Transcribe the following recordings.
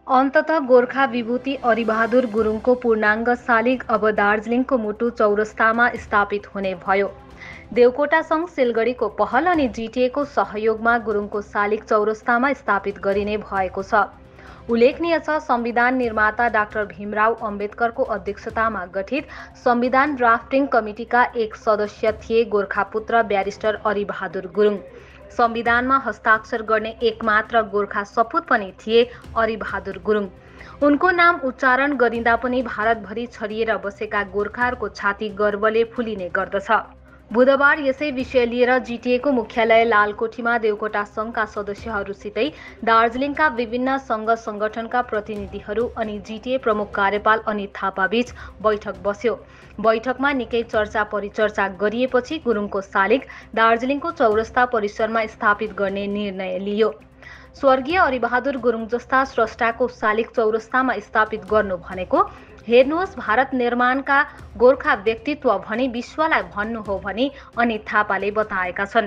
अन्ततः गोर्खा विभूति अरिबहादुर गुरुङको पूर्णाङ्ग शालिग अब दार्जिलिङको मुटु चौरस्तामा स्थापित हुने भयो। देवकोटा सङ्घ सिलगढीको पहल अनि जिटिएको सहयोगमा गुरुङको शालिग चौरस्तामा स्थापित गरिने भएको छ। उल्लेखनीय छ, संविधान निर्माता डाक्टर भीमराव अम्बेडकरको अध्यक्षतामा गठित संविधान ड्राफ्टिङ कमिटीका एक सदस्य थिए गोर्खापुत्र ब्यारिस्टर अरिबहादुर गुरुङ। संविधानमा हस्ताक्षर गर्ने एकमात्र गोर्खा सपुत पनि थिए अरिबहादुर गुरुङ। उनको नाम उच्चारण गरिँदा पनि भारतभरि छरिएर बसेका गोर्खाहरूको छाती गर्वले फुलिने गर्दछ। बुधबार यसै विषय लिएर जिटिएको मुख्यालय लालकोठीमा देवकोटा सङ्घका सदस्यहरूसितै दार्जिलिङका विभिन्न सङ्घ सङ्गठनका प्रतिनिधिहरू अनि जिटिए प्रमुख कार्यपाल अनित थापाबीच बैठक बस्यो। बैठकमा निकै चर्चा परिचर्चा गरिएपछि गुरुङको शालिग दार्जिलिङको चौरस्ता परिसरमा स्थापित गर्ने निर्णय लियो। स्वर्गीय अरिबहादुर गुरुङ जस्ता स्रष्टाको शालिग चौरस्तामा स्थापित गर्नु भनेको हेर्नुहोस् भारत निर्माणका गोर्खा व्यक्तित्व भनी विश्वलाई भन्नु हो भनी अनित थापाले बताएका छन्।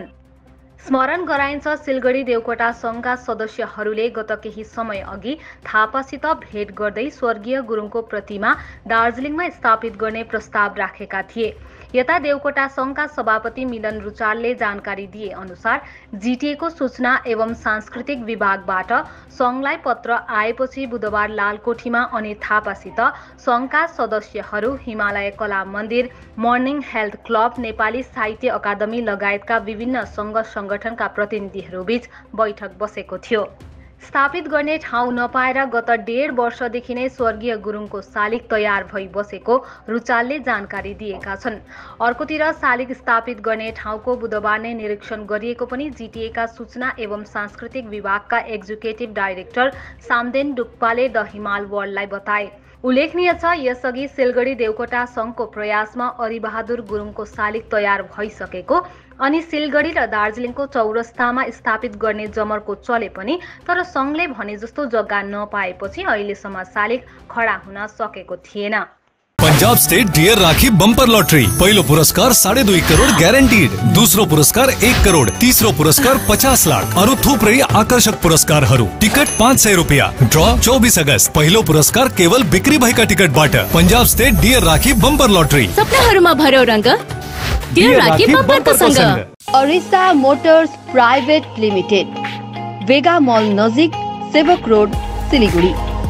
स्मरण गराइन्छ, सिलगढी देवकोटा सङ्घका सदस्यहरूले गत केही समय अघि थापासित भेट गर्दै स्वर्गीय गुरुङको प्रतिमा दार्जिलिङमा स्थापित गर्ने प्रस्ताव राखेका थिए। यता देवकोटा सङ्घका सभापति मिलन रुचालले जानकारी दिए अनुसार जिटिएको सूचना एवं सांस्कृतिक विभागबाट सङ्घलाई पत्र आएपछि बुधबार लालकोठीमा अनित थापासित सङ्घका सदस्यहरू, हिमालय कला मन्दिर, मर्निङ हेल्थ क्लब, नेपाली साहित्य अकादमी लगायतका विभिन्न सङ्घ सङ्गठनका प्रतिनिधिहरूबीच बैठक बसेको थियो। स्थापित गर्ने ठाउँ नपाएर गत 1.5 वर्षदेखि नै स्वर्गीय गुरुङको शालिग तयार भई बसेको रुचालले जानकारी दिएका छन्। अर्कोतिर शालिग स्थापित गर्ने ठाउँको बुधबार नै निरीक्षण गरिएको पनि जिटिएका सूचना एवं सांस्कृतिक विभागका एक्जिक्युटिभ डाइरेक्टर सामदेन डुक्पाले द हिमाल वर्ल्डलाई बताए। उल्लेखनीय छ, यसअघि सिलगढी देवकोटा सङ्घको प्रयासमा अरिबहादुर गुरुङको शालिग तयार भइसकेको अनि सिलगढी र दार्जिलिङको चौरस्तामा स्थापित गर्ने जमर्को चले पनि तर सङ्घले भने जस्तो जग्गा नपाएपछि अहिलेसम्म शालिग खडा हुन सकेको थिएन। Punjab state dear Rakhi bumper lottery, पहिलो पुरस्कार 2.5 करोड ग्यारेन्टीड, दोस्रो पुरस्कार 1 करोड, तेस्रो पुरस्कार 50 लाख, अरु थुप्रै आकर्षक पुरस्कारहरू। टिकट 500 रुपियाँ। ड्र 24 अगस्त। पहिलो पुरस्कार केवल बिक्री भएका टिकटबाट। Punjab state dear Rakhi bumper lottery. सपनाहरूमा भर्यो रंग, डियर राखी बम्परको सँग। Arisa motors private limited, Vega mall नजिक, सेवक रोड, सिलिगुडी।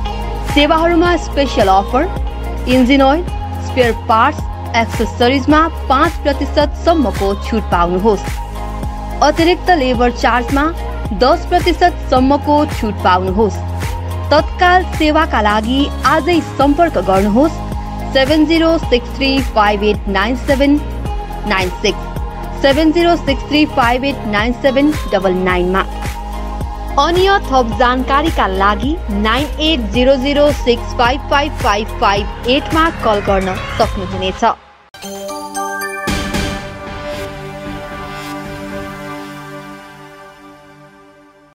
सेवाहरूमा special offer, engine oil, spare parts, एक्सेसरिजमा 5% सम्मको छुट पाउनुहोस्। अतिरिक्त लेबर चार्जमा 10% सम्मको छुट पाउनुहोस्। तत्काल सेवाका लागि आजै सम्पर्क गर्नुहोस् 7063589796 7063589799 मा। अन्य थप जानकारीका लागि 9800655558 मा कल गर्न सक्नुहुनेछ।